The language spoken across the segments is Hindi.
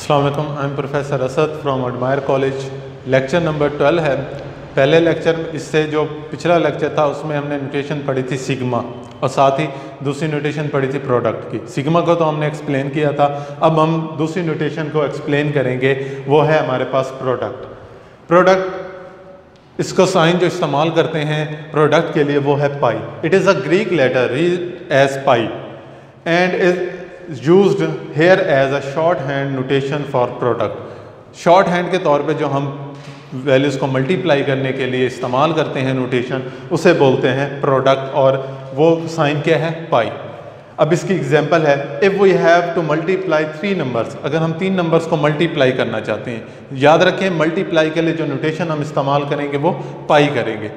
अस्सलाम वालेकुम, I am professor Asad from admire college. Lecture number 12 है। पहले लेक्चर इससे जो पिछला लेक्चर था उसमें हमने नोटेशन पढ़ी थी सिग्मा और साथ ही दूसरी नोटेशन पढ़ी थी प्रोडक्ट की। सिग्मा को तो हमने एक्सप्लेन किया था, अब हम दूसरी नोटेशन को एक्सप्लेन करेंगे, वो है हमारे पास प्रोडक्ट। इसको साइन जो इस्तेमाल करते हैं प्रोडक्ट के लिए वो है pi. It is a Greek letter read as pi and is used here as a shorthand notation for product. Shorthand के तौर पे जो हम वैल्यूज़ को मल्टीप्लाई करने के लिए इस्तेमाल करते हैं नोटेशन, उसे बोलते हैं प्रोडक्ट, और वो साइन क्या है? पाई। अब इसकी एग्जांपल है, if we have to multiply 3 numbers. अगर हम 3 नंबर्स को मल्टीप्लाई करना चाहते हैं, याद रखें मल्टीप्लाई के लिए जो नोटेशन हम इस्तेमाल करेंगे वो पाई करेंगे।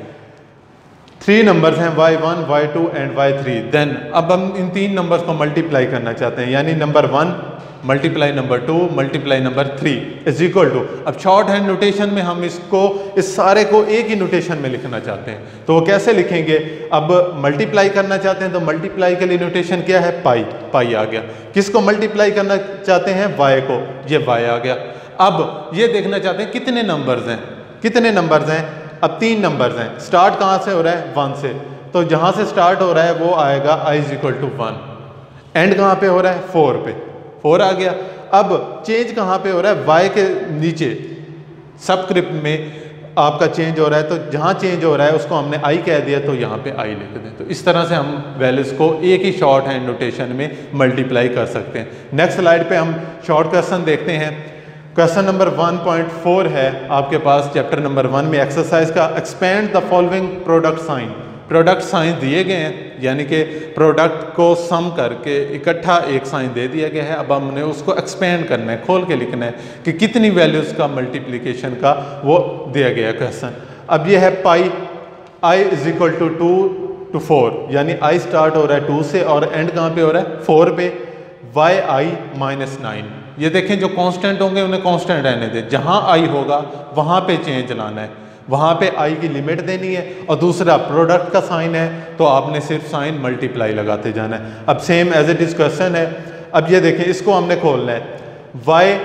3 नंबर्स हैं y1, y2 and y3। Then अब हम इन 3 नंबर्स को मल्टीप्लाई करना चाहते हैं, यानी number 1 multiply number 2 multiply number 3 is equal to. अब शॉर्ट हैंड नोटेशन में हम इस सारे को एक ही नोटेशन में लिखना चाहते हैं, तो वो कैसे लिखेंगे? अब मल्टीप्लाई करना चाहते हैं तो मल्टीप्लाई के लिए नोटेशन क्या है? पाई। पाई आ गया। किसको मल्टीप्लाई करना चाहते हैं? y को, ये y आ गया। अब ये देखना चाहते हैं कितने नंबर्स हैं, कितने नंबर्स हैं? अब 3 नंबर्स हैं। स्टार्ट कहाँ से हो रहा है? 1 से, तो जहाँ से स्टार्ट हो रहा है वो आएगा i is equal to 1। And कहाँ पे हो रहा है? 4 पे, 4 आ गया। अब चेंज कहाँ पे हो रहा है? y के नीचे सबस्क्रिप्ट में आपका चेंज हो रहा है, तो जहाँ चेंज हो रहा है उसको हमने i कह दिया, तो यहाँ पे i लिख दें। तो इस तरह से हम वैल्यूज़ को एक ही शॉर्ट हैंड नोटेशन में मल्टीप्लाई कर सकते हैं। नेक्स्ट स्लाइड पे हम शॉर्ट क्वेश्चन देखते हैं। क्वेश्चन नंबर 1.4 है आपके पास चैप्टर नंबर 1 में एक्सरसाइज का। Expand the following product sign. Product sign दिए गए हैं, यानी कि प्रोडक्ट को सम करके इकट्ठा एक साइन दे दिया गया है। अब हमने उसको एक्सपेंड करना है, खोल के लिखना है कि कितनी वैल्यूज़ का मल्टीप्लिकेशन का वो दिया गया क्वेश्चन। अब ये है pi i is equal to 2 to 4, यानी i स्टार्ट हो रहा है 2 से और एंड कहाँ पे हो रहा है? 4 पे। yi minus 9। ये देखें जो कांस्टेंट होंगे उन्हें कांस्टेंट रहने दें, जहाँ i होगा वहाँ पे चेंज लाना है, वहाँ पे i की लिमिट देनी है। और दूसरा प्रोडक्ट का साइन है तो आपने सिर्फ साइन मल्टीप्लाई लगाते जाना है। अब same as it is question है। अब ये देखें इसको हमने खोलना है।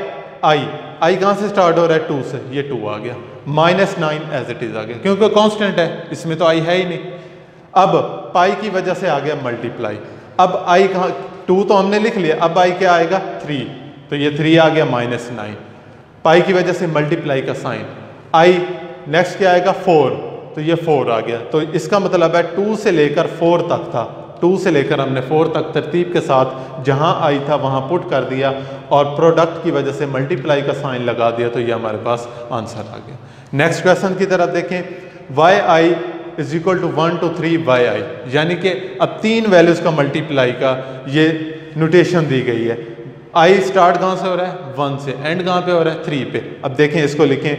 i कहाँ से स्टार्ट हो रहा है? 2 से, ये 2 आ गया। माइनस 9 एज इट इज आ गया, क्योंकि कांस्टेंट है, इसमें तो i है ही नहीं। अब पाई की वजह से आ गया मल्टीप्लाई। अब i कहाँ? 2 तो हमने लिख लिया, अब i क्या आएगा? 3, तो ये 3 आ गया माइनस 9। पाई की वजह से मल्टीप्लाई का साइन। i नेक्स्ट क्या आएगा? 4, तो ये 4 आ गया। तो इसका मतलब है 2 से लेकर 4 तक था, 2 से लेकर हमने 4 तक तरतीब के साथ जहां i था वहां पुट कर दिया और प्रोडक्ट की वजह से मल्टीप्लाई का साइन लगा दिया, तो ये हमारे पास आंसर आ गया। नेक्स्ट क्वेश्चन की तरफ देखें। yi is equal to 1 to 3 yi, यानी कि अब 3 वैल्यूज़ का मल्टीप्लाई का ये नोटेशन दी गई है। i स्टार्ट कहाँ से हो रहा है? 1 से, एंड कहाँ पे हो रहा है? 3 पे। अब देखें इसको लिखें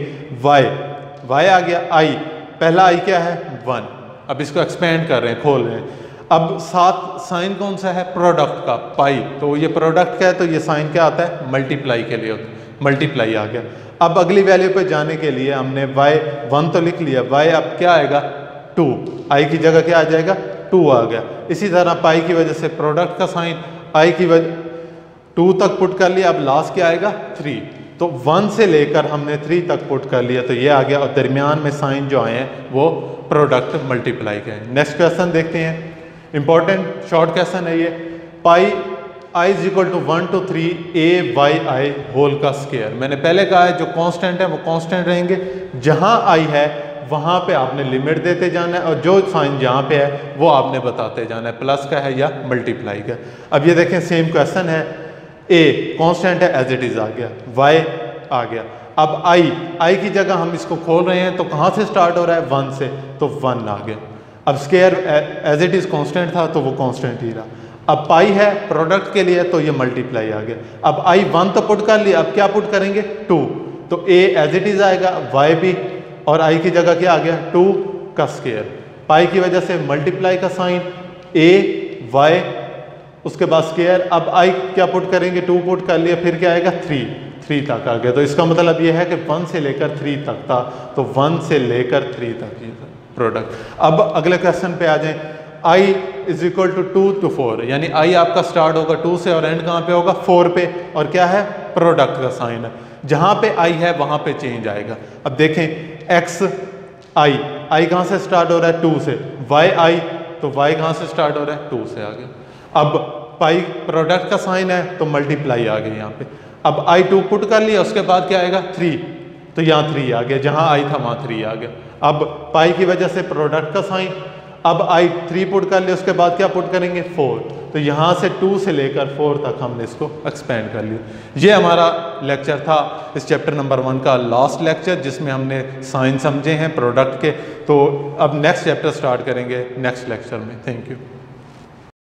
y आ गया। i पहला i क्या है? 1। अब इसको एक्सपेंड कर रहे हैं, खोल रहे हैं। अब साथ साइन कौन सा है? प्रोडक्ट का, पाई। तो ये प्रोडक्ट का है तो ये साइन क्या आता है? मल्टीप्लाई के लिए होता है, मल्टीप्लाई आ गया। अब अगली वैल्यू पे जाने के लिए हमने y1 तो लिख लिया, y अब क्या आएगा? 2। i की जगह क्या आ जाएगा? 2 आ गया। इसी तरह पाई की वजह से प्रोडक्ट का साइन i की वजह 2 तक पुट कर लिया, अब लास्ट क्या आएगा? 3। तो 1 से लेकर हमने 3 तक पुट कर लिया, तो ये आ गया। और दरमियान में साइन जो आए हैं वो प्रोडक्ट मल्टीप्लाई के हैं। नेक्स्ट क्वेश्चन देखते हैं। इंपॉर्टेंट शॉर्ट क्वेश्चन है ये। Pi i is equal to 1 to 3 a/i whole का स्क्वायर। मैंने पहले कहा है जो कांस्टेंट है वो कांस्टेंट रहेंगे, जहां i है वहां पे आपने लिमिट देते जाना है और जो साइन जहां पे है वो आपने बताते जाना है, प्लस का है या मल्टीप्लाई का। अब ये देखें सेम क्वेश्चन है। a कांस्टेंट है, एज इट इज आ गया। y आ गया। अब i की जगह हम इसको खोल रहे हैं तो कहाँ से स्टार्ट हो रहा है? 1 से, तो 1 आ गया। अब square as it is constant था तो वो कांस्टेंट ही रहा। अब पाई है प्रोडक्ट के लिए तो ये मल्टीप्लाई आ गया। अब i 1 तो पुट कर लिया, अब क्या पुट करेंगे? 2, तो a एज इट इज आएगा, y भी, और i की जगह क्या आ गया? 2 का स्क्वायर। पाई की वजह से मल्टीप्लाई का साइन, a y उसके बाद स्क्वायर। अब i क्या पुट करेंगे? 2 पुट कर लिया, फिर क्या आएगा? 3 तक आ गया। तो इसका मतलब ये है कि 1 से लेकर 3 तक था, तो 1 से लेकर 3 तक ये प्रोडक्ट। अब अगले क्वेश्चन पे आ जाएं। i is equal to 2 to 4, यानी i आपका स्टार्ट होगा 2 से और एंड कहाँ पे होगा? 4 पे। और क्या है? प्रोडक्ट का साइन है, जहां पे आई है वहां पे चेंज आएगा। अब देखें एक्स आई कहां से स्टार्ट हो रहा है 2 से, वाई आई तो वाई कहां से स्टार्ट हो रहा है 2 से आ गया। अब पाई प्रोडक्ट का साइन है तो मल्टीप्लाई आ गई यहाँ पे। अब आई 2 पुट कर लिया, उसके बाद क्या आएगा 3, तो यहाँ 3 आ गया, जहां आई था वहां 3 आ गया। अब पाई की वजह से प्रोडक्ट का साइन, अब आई 3 पुट कर लिया, उसके बाद क्या पुट करेंगे 4, तो यहाँ से 2 से लेकर 4 तक हमने इसको एक्सपेंड कर लिया। ये हमारा लेक्चर था इस चैप्टर नंबर 1 का लास्ट लेक्चर, जिसमें हमने साइन समझे हैं प्रोडक्ट के। तो अब नेक्स्ट चैप्टर स्टार्ट करेंगे नेक्स्ट लेक्चर में। Thank you.